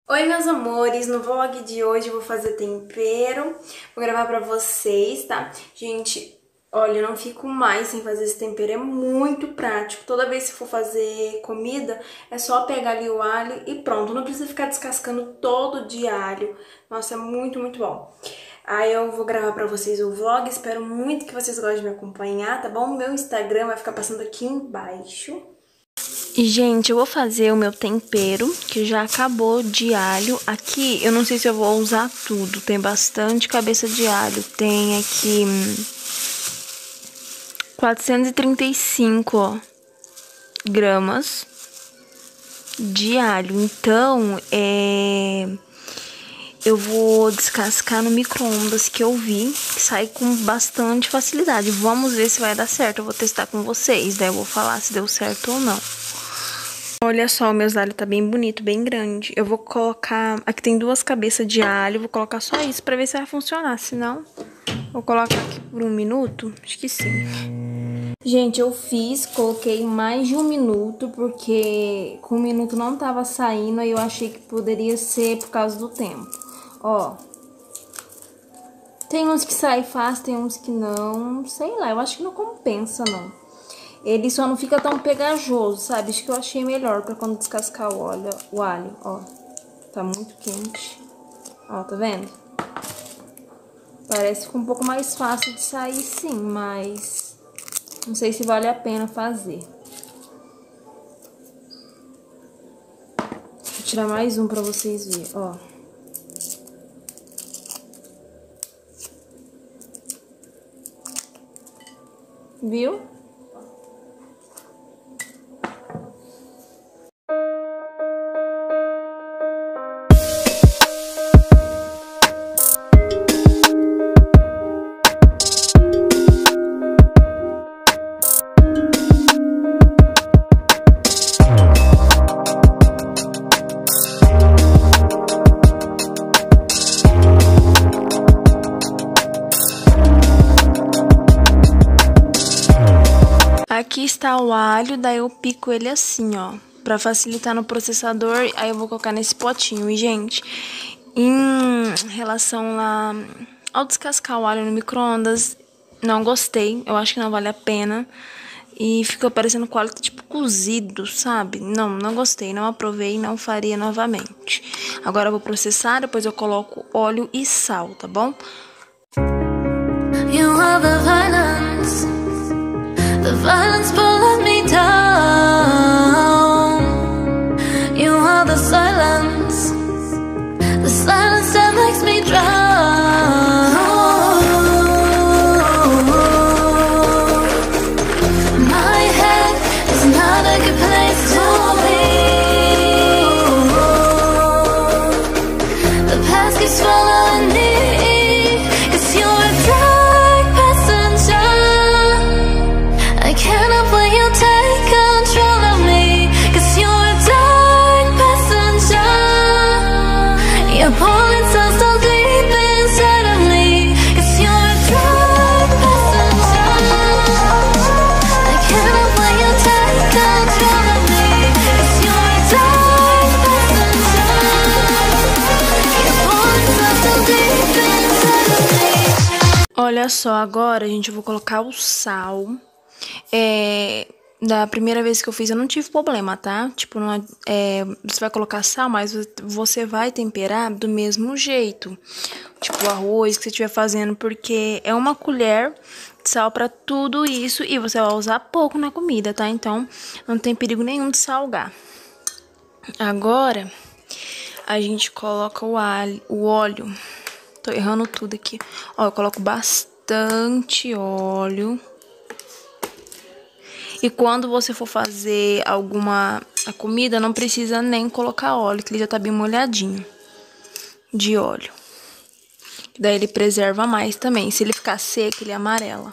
Oi, meus amores, no vlog de hoje eu vou fazer tempero, vou gravar pra vocês, tá? Gente, olha, eu não fico mais sem fazer esse tempero, é muito prático. Toda vez que for fazer comida, é só pegar ali o alho e pronto, não precisa ficar descascando todo dia alho. Nossa, é muito, muito bom. Aí eu vou gravar pra vocês o vlog, espero muito que vocês gostem de me acompanhar, tá bom? Meu Instagram vai ficar passando aqui embaixo. E, gente, eu vou fazer o meu tempero, que já acabou de alho. Aqui, eu não sei se eu vou usar tudo. Tem bastante cabeça de alho. Tem aqui 435, ó, gramas de alho. Então, eu vou descascar no micro-ondas, que eu vi que sai com bastante facilidade. Vamos ver se vai dar certo. Eu vou testar com vocês, daí eu vou falar se deu certo ou não. Olha só, o meu alho tá bem bonito, bem grande. Eu vou colocar... Aqui tem 2 cabeças de alho, vou colocar só isso pra ver se vai funcionar. Senão, vou colocar aqui por 1 minuto. Acho que sim. Gente, eu coloquei mais de 1 minuto, porque com 1 minuto não tava saindo, aí eu achei que poderia ser por causa do tempo. Ó. Tem uns que saem fácil, tem uns que não. Sei lá, eu acho que não compensa, não. Ele só não fica tão pegajoso, sabe? Acho que eu achei melhor pra quando descascar o alho, ó. Tá muito quente. Ó, tá vendo? Parece que fica um pouco mais fácil de sair, sim, mas não sei se vale a pena fazer. Vou tirar mais um pra vocês verem, ó. Viu? Aqui está o alho, daí eu pico ele assim, ó, pra facilitar no processador, aí eu vou colocar nesse potinho. E, gente, em relação lá ao descascar o alho no micro-ondas, não gostei, eu acho que não vale a pena. E ficou parecendo com o alho tipo cozido, sabe? Não gostei, não aprovei, não faria novamente. Agora eu vou processar, depois eu coloco óleo e sal, tá bom? You are the violence. The violence pulling me down. You are the silence. The silence that makes me drown. My head is not a good place to be. The past keeps following me. Cause you're a dark passenger. I cannot let you take control of me. Cause you're a dark passenger. You're pulling so deep inside of me. Cause you're a dark passenger. I cannot let you take control of me. Cause you're a dark passenger. You're pulling so deep inside of me. Olha só, agora, gente, eu vou colocar o sal. Da primeira vez que eu fiz, eu não tive problema, tá? Tipo, você vai colocar sal, mas você vai temperar do mesmo jeito. Tipo, o arroz que você estiver fazendo, porque é 1 colher de sal pra tudo isso e você vai usar pouco na comida, tá? Então, não tem perigo nenhum de salgar. Agora, a gente coloca o óleo. Tô errando tudo aqui. Ó, eu coloco bastante óleo. E quando você for fazer a comida, não precisa nem colocar óleo, que ele já tá bem molhadinho de óleo. Daí ele preserva mais também. Se ele ficar seco, ele amarela.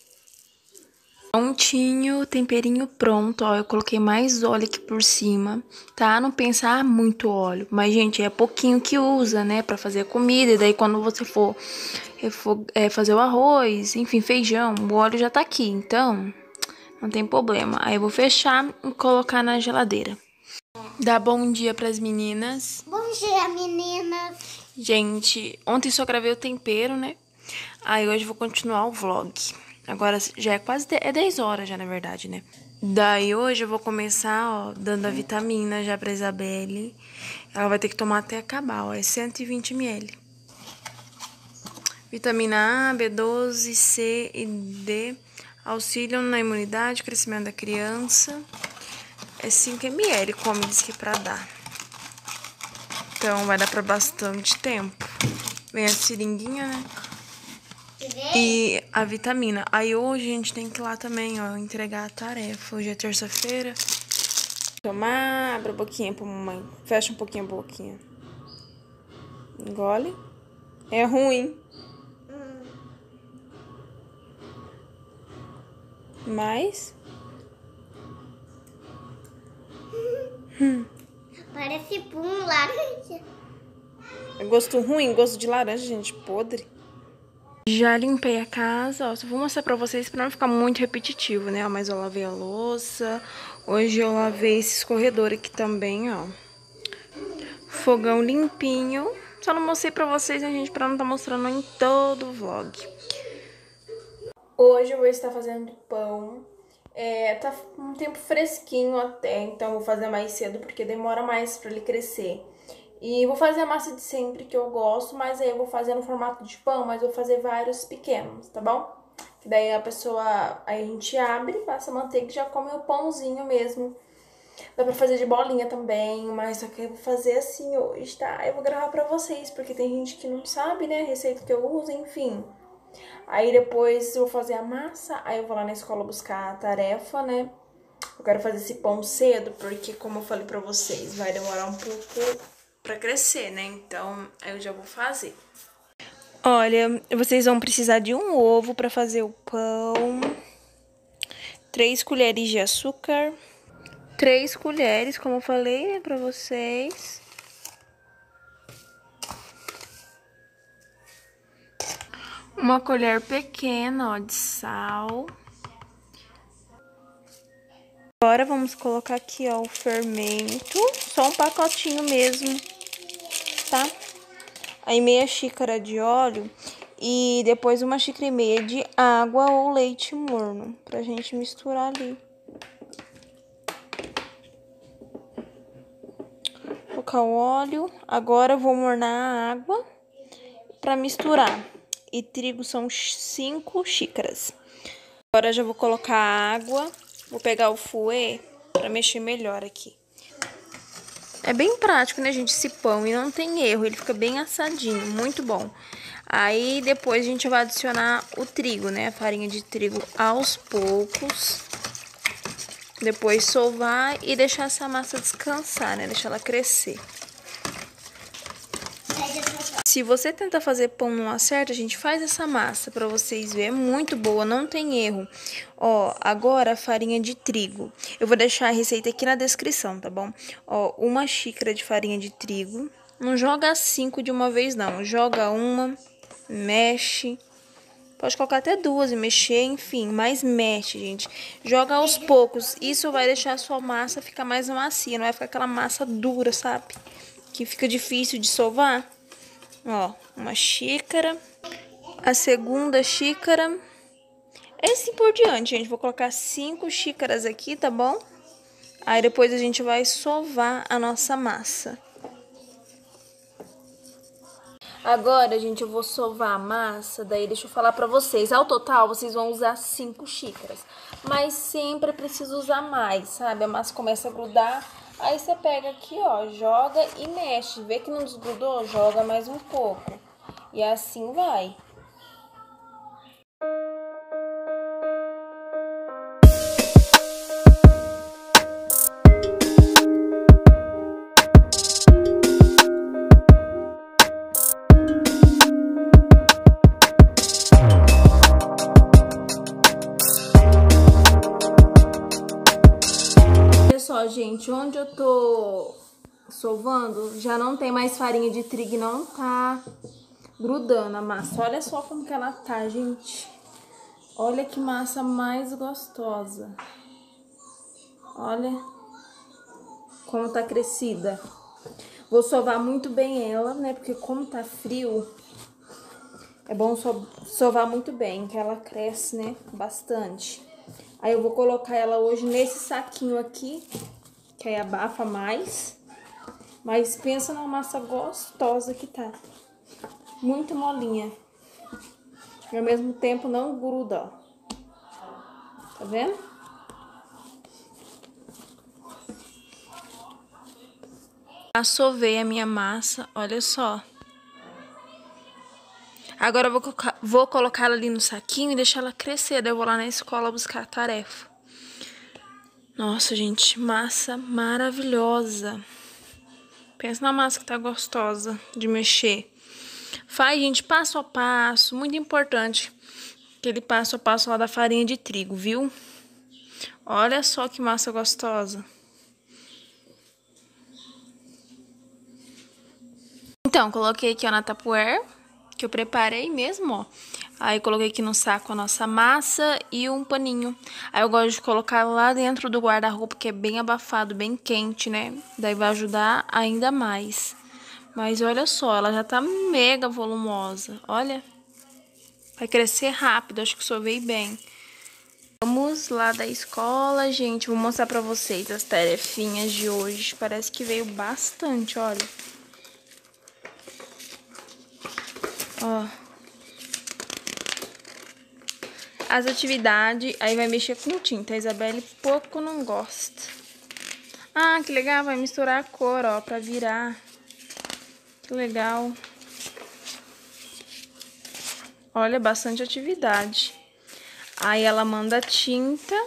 Prontinho, temperinho pronto, ó, eu coloquei mais óleo aqui por cima, tá? Não pensar muito óleo, mas, gente, é pouquinho que usa, né, pra fazer a comida, e daí quando você for fazer o arroz, enfim, feijão, o óleo já tá aqui, então não tem problema. Aí eu vou fechar e colocar na geladeira. Dá bom dia pras meninas. Bom dia, meninas. Gente, ontem só gravei o tempero, né? Aí hoje eu vou continuar o vlog. Agora já é quase 10 horas já, na verdade, né? Daí hoje eu vou começar, ó, dando a vitamina já pra Isabelle. Ela vai ter que tomar até acabar, ó, é 120 ml. Vitamina A, B12, C e D auxiliam na imunidade, crescimento da criança. É 5 ml, como diz que é pra dar. Então vai dar pra bastante tempo. Vem a seringuinha, né? E a vitamina. Aí hoje a gente tem que ir lá também, ó, entregar a tarefa. Hoje é terça-feira. Tomar, abre a boquinha pra mamãe. Fecha um pouquinho a boquinha. Engole. É ruim. Mais. Parece pum, laranja. É gosto ruim, gosto de laranja, gente, podre. Já limpei a casa, ó, só vou mostrar pra vocês pra não ficar muito repetitivo, né? Mas eu lavei a louça, hoje eu lavei esse escorredor aqui também, ó. Fogão limpinho, só não mostrei pra vocês, né, gente, pra não tá mostrando em todo o vlog. Hoje eu vou estar fazendo pão, tá um tempo fresquinho até, então eu vou fazer mais cedo porque demora mais pra ele crescer. E vou fazer a massa de sempre que eu gosto, mas aí eu vou fazer no formato de pão, mas vou fazer vários pequenos, tá bom? Que daí aí a gente abre, passa a manteiga e já come o pãozinho mesmo. Dá pra fazer de bolinha também, mas só que eu vou fazer assim hoje, tá? Eu vou gravar pra vocês, porque tem gente que não sabe, né, a receita que eu uso, enfim. Aí depois eu vou fazer a massa, aí eu vou lá na escola buscar a tarefa, né? Eu quero fazer esse pão cedo, porque como eu falei pra vocês, vai demorar um pouco pra crescer, né? Então, aí eu já vou fazer. Olha, vocês vão precisar de um ovo pra fazer o pão. 3 colheres de açúcar. 3 colheres, como eu falei, né, pra vocês. Uma colher pequena, ó, de sal. Agora vamos colocar aqui, ó, o fermento. Só um pacotinho mesmo, tá? Aí meia xícara de óleo e depois 1,5 xícara de água ou leite morno pra gente misturar ali. Colocar o óleo. Agora eu vou mornar a água pra misturar. E trigo são 5 xícaras. Agora eu já vou colocar a água. Vou pegar o fouet pra mexer melhor aqui. É bem prático, né, gente, esse pão. E não tem erro, ele fica bem assadinho, muito bom. Aí, depois a gente vai adicionar o trigo, né, a farinha de trigo aos poucos. Depois sovar e deixar essa massa descansar, né, deixar ela crescer. Se você tentar fazer pão não acerta, a gente faz essa massa pra vocês verem. É muito boa, não tem erro. Ó, agora a farinha de trigo. Eu vou deixar a receita aqui na descrição, tá bom? Ó, 1 xícara de farinha de trigo. Não joga 5 de uma vez, não. Joga uma, mexe. Pode colocar até 2 e mexer, enfim. Mas mexe, gente. Joga aos poucos. Isso vai deixar a sua massa ficar mais macia. Não vai ficar aquela massa dura, sabe? Que fica difícil de sovar. Ó, 1 xícara, a 2ª xícara, assim por diante, gente. Vou colocar 5 xícaras aqui, tá bom? Aí depois a gente vai sovar a nossa massa. Agora, gente, eu vou sovar a massa, daí deixa eu falar pra vocês. Ao total, vocês vão usar 5 xícaras, mas sempre é preciso usar mais, sabe? A massa começa a grudar. Aí você pega aqui, ó, joga e mexe. Vê que não desgrudou, joga mais um pouco. E assim vai. Olha só, gente, onde eu tô sovando, já não tem mais farinha de trigo, não tá grudando a massa. Olha só como que ela tá, gente. Olha que massa mais gostosa. Olha. como tá crescida. Vou sovar muito bem ela, né? Porque como tá frio, é bom sovar muito bem, que ela cresce, né? Bastante. Aí eu vou colocar ela hoje nesse saquinho aqui, que aí abafa mais. Mas pensa numa massa gostosa que tá. Muito molinha. E ao mesmo tempo não gruda, ó. Tá vendo? Já sovei a minha massa, olha só. Agora eu vou colocar ela ali no saquinho e deixar ela crescer. Daí eu vou lá na escola buscar a tarefa. Nossa, gente, massa maravilhosa. Pensa na massa que tá gostosa de mexer. Faz, gente, passo a passo. Muito importante. Aquele passo a passo lá da farinha de trigo, viu? Olha só que massa gostosa. Então, coloquei aqui, ó, na Tupperware, que eu preparei mesmo, ó. Aí coloquei aqui no saco a nossa massa e um paninho. Aí eu gosto de colocar lá dentro do guarda-roupa, que é bem abafado, bem quente, né? Daí vai ajudar ainda mais. Mas olha só, ela já tá mega volumosa, olha. Vai crescer rápido, acho que sovei bem. Vamos lá da escola, gente. Vou mostrar pra vocês as tarefinhas de hoje. Parece que veio bastante, olha. Ó. As atividades, aí vai mexer com tinta. A Isabelle pouco não gosta. Ah, que legal, vai misturar a cor, ó, pra virar. Que legal. Olha, bastante atividade. Aí ela manda tinta.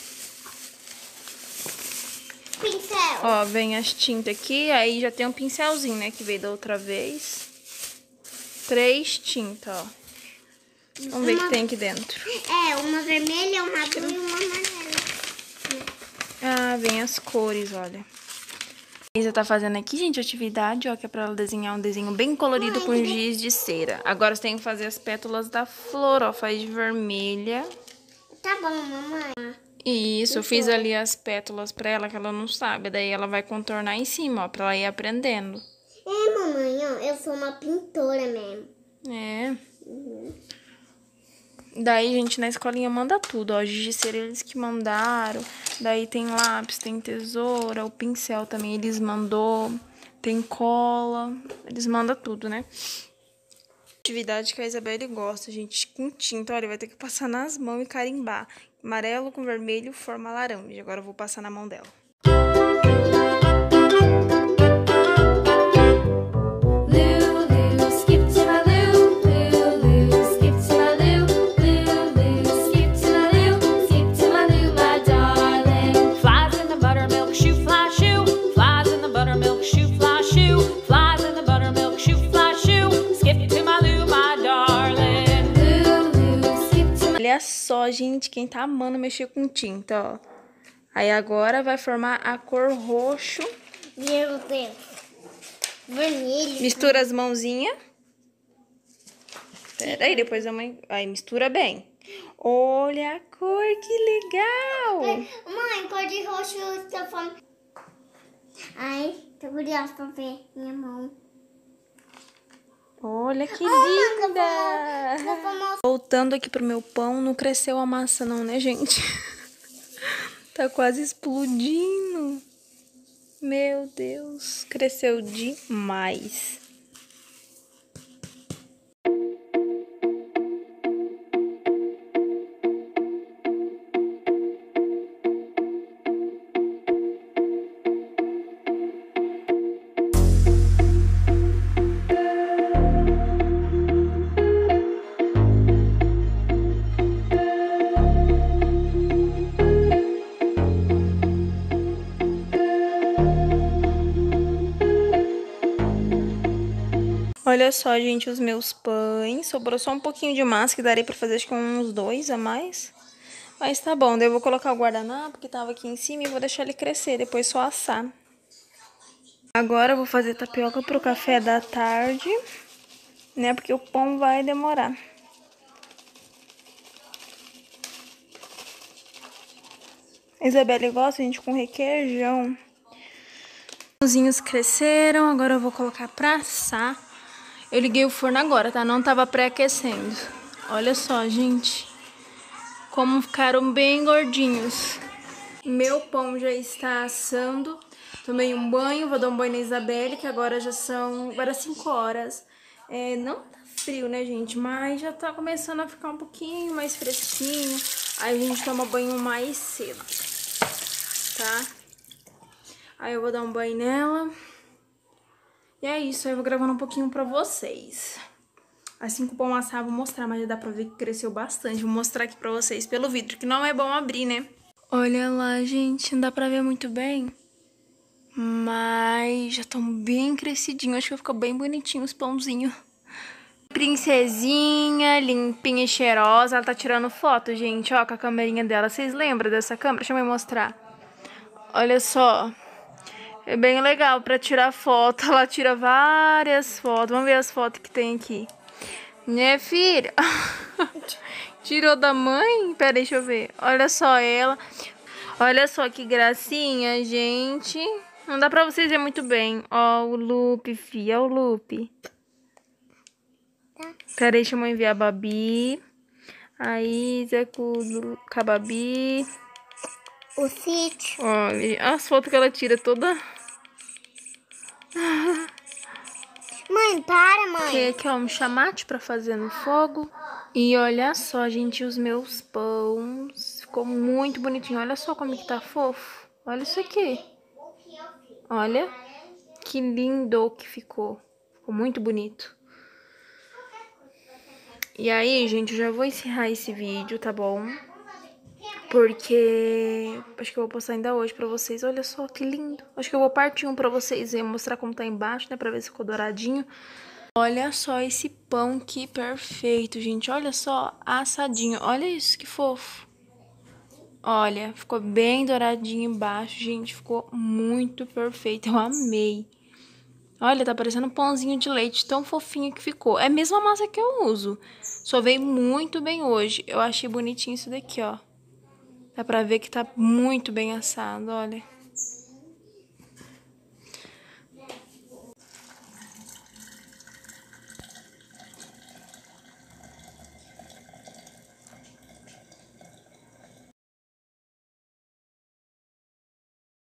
Pincel. Ó, vem as tintas aqui, aí já tem um pincelzinho, né, que veio da outra vez. 3 tintas, ó. Vamos ver o que tem aqui dentro. É, uma vermelha, uma azul e uma amarela. Ah, vem as cores, olha. A Isa tá fazendo aqui, gente, atividade, ó, que é pra ela desenhar um desenho bem colorido com giz de cera. Agora você tem que fazer as pétalas da flor, ó, faz de vermelha. Tá bom, mamãe. Isso, eu fiz ali as pétalas pra ela, que ela não sabe. Daí ela vai contornar em cima, ó, pra ela ir aprendendo. É, mamãe, ó, eu sou uma pintora mesmo. É. Daí, gente, na escolinha manda tudo, ó. Giz de cera eles que mandaram. Daí tem lápis, tem tesoura, o pincel também eles mandou. Tem cola. Eles mandam tudo, né? Atividade que a Isabelle gosta, gente, com tinta. Olha, vai ter que passar nas mãos e carimbar. Amarelo com vermelho forma laranja. Agora eu vou passar na mão dela. Olha só, gente, quem tá amando mexer com tinta, ó. Aí agora vai formar a cor roxo. Meu Deus. Vermelho. Mistura as mãozinhas. Pera aí, depois a mãe... Aí, mistura bem. Olha a cor, que legal! Mãe, cor de roxo, eu tô falando. Ai, tô curiosa pra ver minha mão. Olha que Oh, linda! Voltando aqui pro meu pão, não cresceu a massa não, né, gente? Tá quase explodindo. Meu Deus, cresceu demais. Olha só, gente, os meus pães. Sobrou só um pouquinho de massa, que daria pra fazer acho que uns 2 a mais. Mas tá bom, daí eu vou colocar o guardanapo que tava aqui em cima e vou deixar ele crescer, depois só assar. Agora eu vou fazer tapioca pro café da tarde, né, porque o pão vai demorar. A Isabelle gosta, gente, com requeijão. Pãozinhos cresceram, agora eu vou colocar pra assar. Eu liguei o forno agora, tá? Não tava pré-aquecendo. Olha só, gente. Como ficaram bem gordinhos. Meu pão já está assando. Tomei um banho, vou dar um banho na Isabelle, que agora já são... Agora 5 horas. Não tá frio, né, gente? Mas já tá começando a ficar um pouquinho mais fresquinho. Aí a gente toma banho mais cedo, tá? Aí eu vou dar um banho nela. E é isso, aí eu vou gravando um pouquinho pra vocês. Assim que o pão assar, vou mostrar, mas já dá pra ver que cresceu bastante. Vou mostrar aqui pra vocês pelo vidro, que não é bom abrir, né? Olha lá, gente, não dá pra ver muito bem. Mas já estão bem crescidinhos, acho que vai ficar bem bonitinho os pãozinhos. Princesinha, limpinha e cheirosa. Ela tá tirando foto, gente, ó, com a câmerinha dela. Vocês lembram dessa câmera? Deixa eu me mostrar. Olha só. É bem legal pra tirar foto. Ela tira várias fotos. Vamos ver as fotos que tem aqui. Né, filha? Tirou da mãe? Pera, deixa eu ver. Olha só ela. Olha só que gracinha, gente. Não dá pra vocês verem muito bem. Ó, o Lupe, filha. Ó, o Lupe. Pera, deixa eu enviar a Babi. A Isa com a Babi. O sítio. Olha, as fotos que ela tira toda... Mãe, para, mãe. Tem aqui, ó, um chamate pra fazer no fogo. E olha só, gente, os meus pães. Ficou muito bonitinho. Olha só como que tá fofo. Olha isso aqui. Olha. Que lindo que ficou. Ficou muito bonito. E aí, gente, eu já vou encerrar esse vídeo, tá bom? Porque acho que eu vou postar ainda hoje pra vocês. Olha só que lindo. Acho que eu vou partir um pra vocês e mostrar como tá embaixo, né? Pra ver se ficou douradinho. Olha só esse pão que perfeito, gente. Olha só, assadinho. Olha isso, que fofo. Olha, ficou bem douradinho embaixo, gente. Ficou muito perfeito. Eu amei. Olha, tá parecendo um pãozinho de leite, tão fofinho que ficou. É a mesma massa que eu uso. Só veio muito bem hoje. Eu achei bonitinho isso daqui, ó. Dá pra ver que tá muito bem assado, olha.